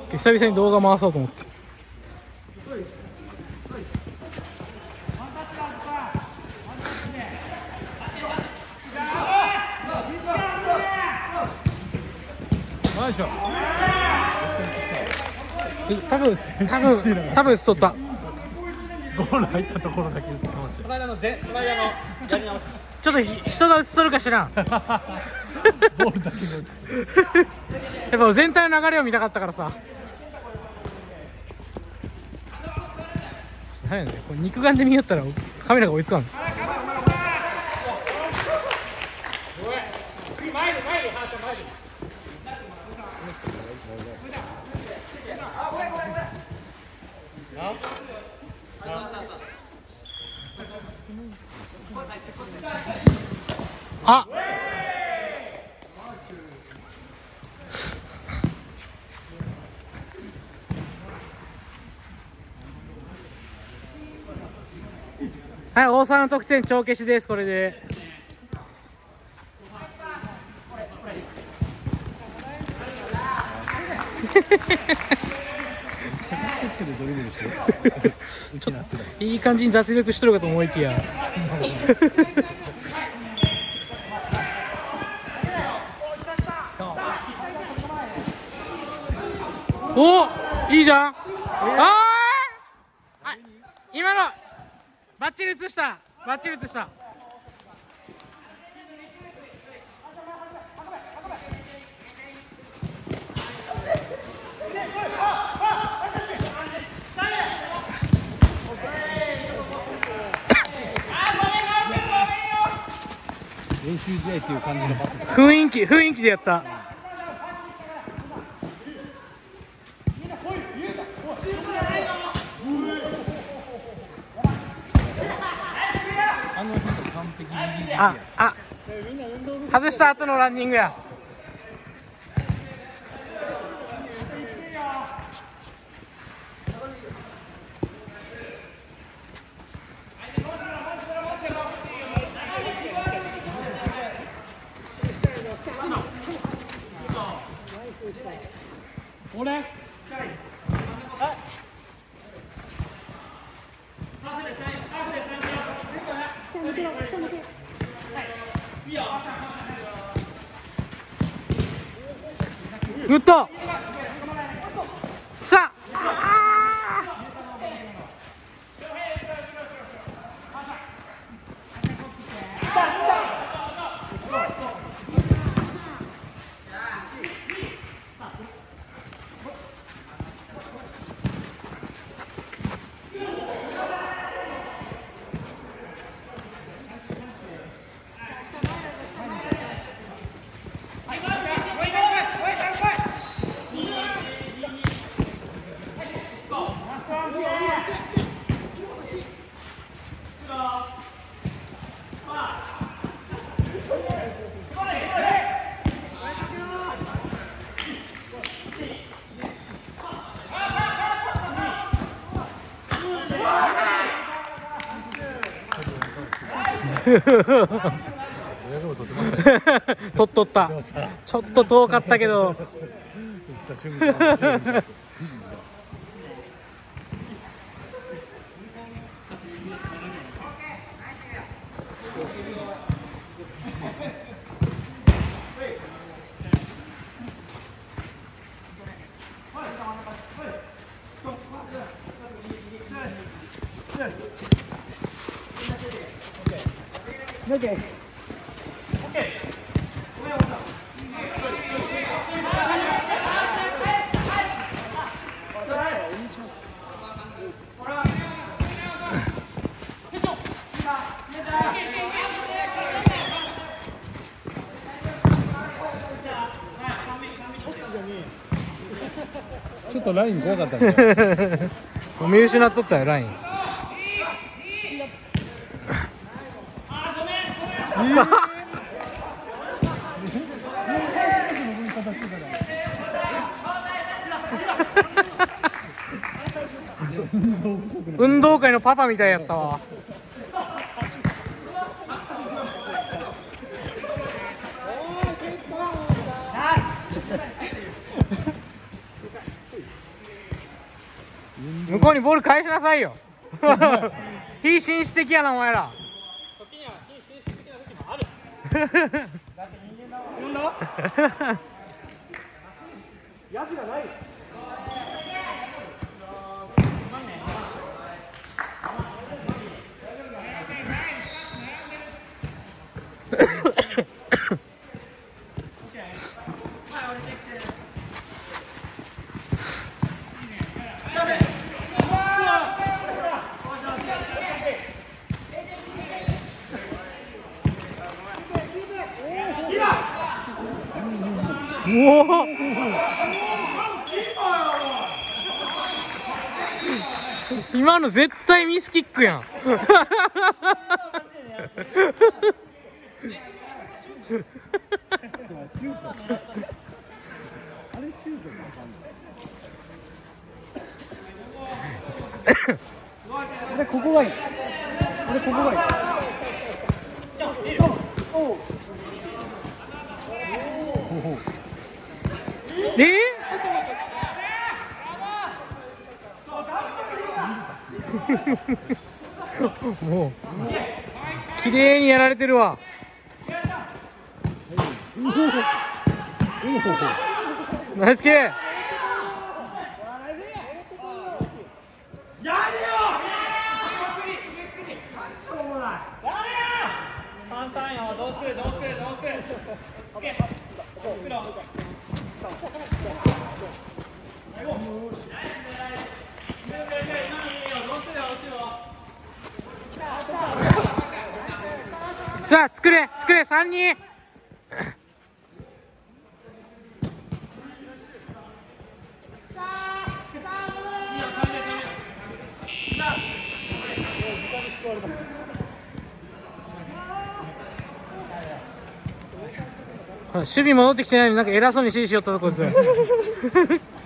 久々に動画回そうと思って。 よいしょ。 多分打ち取った。 ゴール入ったところだけ打つかもしれない。 ちょっと人が打ち取るかしらん。 ボールだけが打つ。 やっぱ全体の流れを見たかったからさ。なんやねん、これ肉眼で見よったらカメラが追いつかん。あ、はい、大沢の得点帳消しです。これでいい感じに脱力しとるかと思いきやお、いいじゃん。今のバッチリ映した。 練習試合っていう感じのパスした。 雰囲気でやった。外した後のランニングや。俺打った。さ取った。ちょっと遠かったけど。 ちょっとライン怖かったんじゃん。 見失っとったよライン。運動会のパパみたいやったわ。 向こうにボール返しなさいよ。非紳士的やなお前ら。時には非紳士的な時もある。だって人間だわ。呼んだ？ヤジがない。おお。今の絶対ミスキックやん。 俺ここがいい。俺ここがいい。 もう綺麗にやられてるわ。ナイスキー。さあ作れ3人。守備戻ってきてないのになんか偉そうに指示しよったぞこいつ。